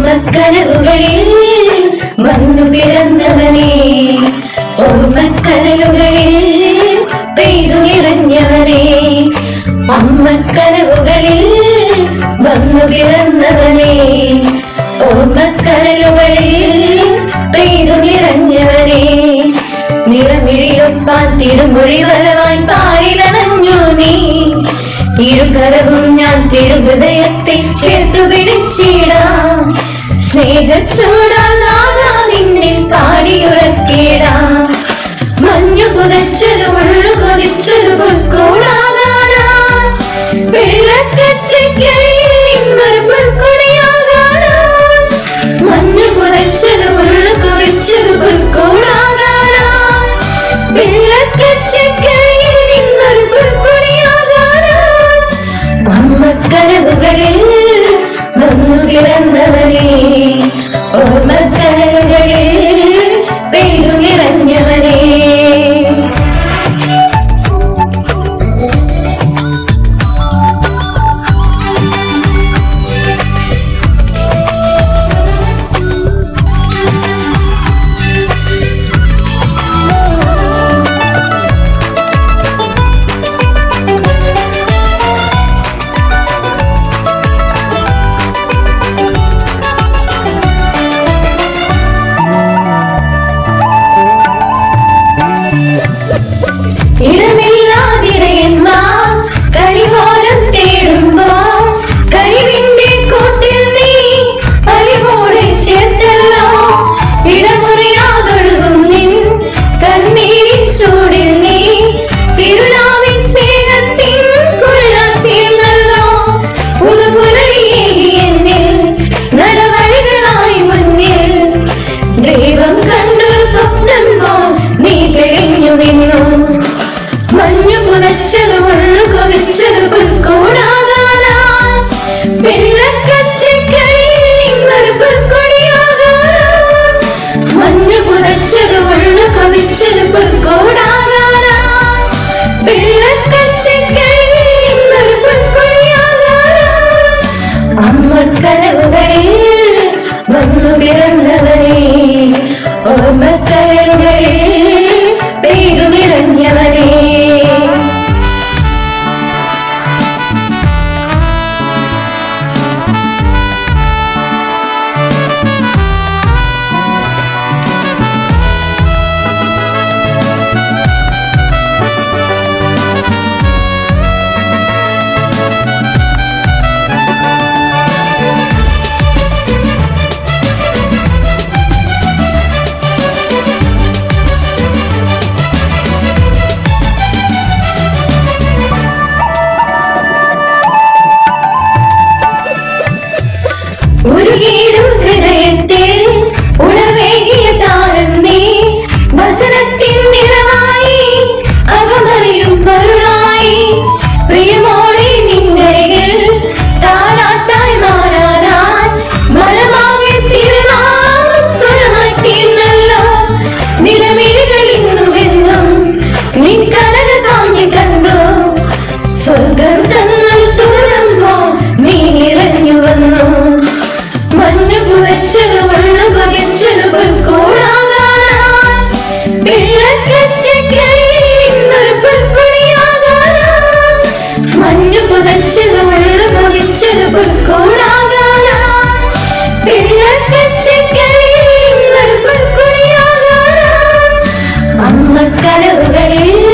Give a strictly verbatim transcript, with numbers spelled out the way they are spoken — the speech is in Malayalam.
ഓർമ്മക്കനവുകളിൽ വന്നു പിറന്നവനെ, ഓർമ്മക്കനലുകളിൽ പെയ്തു നിറഞ്ഞവനെ, അമ്മക്കനവുകളിൽ വന്നു പിറന്നവനെ, ഓർമ്മക്കനലുകളിൽ പെയ്തു നിറഞ്ഞവനെ, നിറമിഴിയൊപ്പാൻ തിരുമൊഴി വരവാൻ പാരിലണഞ്ഞു നീ, ഇരുകരവും ഞാൻ തിരുഹൃദയത്തെ ചേർത്തു പിടിച്ചിടാം, സ്നേഹച്ചൂടാനാ നിന്നിൽ പാടിയുറക്കിടാം, മഞ്ഞു പുതച്ചത് ഉള്ളു കൊതിച്ചത് പൊൽക്കൂടാകാനാ, വെള്ളക്കച്ചയ്ക്കയിൽ നിന്നൊരു പൊൽക്കൊടിയാകാനാ, മഞ്ഞു പുതച്ചത് ഉള്ളു കൊതിച്ചത് പൊൽക്കൂടാകാനാ, വെള്ളക്കച്ചയ്ക്കയിൽ നിന്നൊരു പൊൽക്കൊടിയാകാനാ, അമ്മക്കനവുകളിൽ വന്നു പിറന്നവനെ, ഓർമ്മക്കനലുകളിൽ പെയ്തു നിറഞ്ഞവനെ. ഇടമില്ലാതിടയന്മാർ കരിവാരം തേടുമ്പോൾ കരിവിന്റെ കൂട്ടിൽ നീ പരിവോടെ ചേർത്തല്ലോ, ഇടമുറിയാതൊഴുകും നിൻ കണ്ണീരിൻ ചൂടിൽ നീ തിരുനാവിൻ സ്നേഹത്തിൻ കുളിരാർത്തിയെന്നല്ലോ, പുതുപുലരിയേകി എന്നിൽ നടവഴികളായി മുന്നിൽ ദൈവം കണ്ടൊരു സ്വപ്നം പോൽ നീ തെളിഞ്ഞു നിന്നു, മഞ്ഞു പുതച്ചത് ഉള്ളു കൊതിച്ചത് പൊൽക്കൂടാകാനാ, വെള്ളക്കച്ചയ്ക്കയിൽ നിന്നൊരു പൊൽക്കൊടിയാകാനാ, മഞ്ഞു പുതച്ചത് ഉള്ളു കൊതിച്ചത് പൊൽക്കൂടാകാനാ, വെള്ളക്കച്ചയ്ക്കയിൽ നിന്നൊരു പൊൽക്കൊടിയാകാനാ, അമ്മക്കനവുകളിൽ വന്നു പിറന്നവനെ, ഓർമ്മക്കനലുകളിൽ പെയ്തു നിറഞ്ഞവനെ. ഉരുകിയിടും ഹൃദയത്തിൽ ഉണർവേകിയ താരം നീ, വസനത്തിൻ നിറമായി അകമറിയും പൊരുളായി, പ്രിയമോടെ നിന്നരികിൽ താരാട്ടായി മാറാൻ മനമാകെ തിരുനാമം സ്വരമായി തീർന്നല്ലോ, നിലമിഴികൾ ഇന്നുവെന്നും നിൻ കനക കാഞ്ഞു കണ്ടു, സ്വർഗം തന്നൊരു സ്വരം പോൽ നീ നിറഞ്ഞു വന്നു, മഞ്ഞു പുതച്ചത് ഉള്ളു കൊതിച്ചത് പൊൽക്കൂടാകാനാ, വെള്ളക്കച്ചയ്ക്കയിൽ നിന്നൊരു പൊൽക്കൊടിയാകാനാ, മഞ്ഞു പുതച്ചത് ഉള്ളു കൊതിച്ചത് പൊൽക്കൂടാകാനാ, വെള്ളക്കച്ചയ്ക്കയിൽ നിന്നൊരു പൊൽക്കൊടിയാകാനാ, അമ്മക്കനവുകളിൽ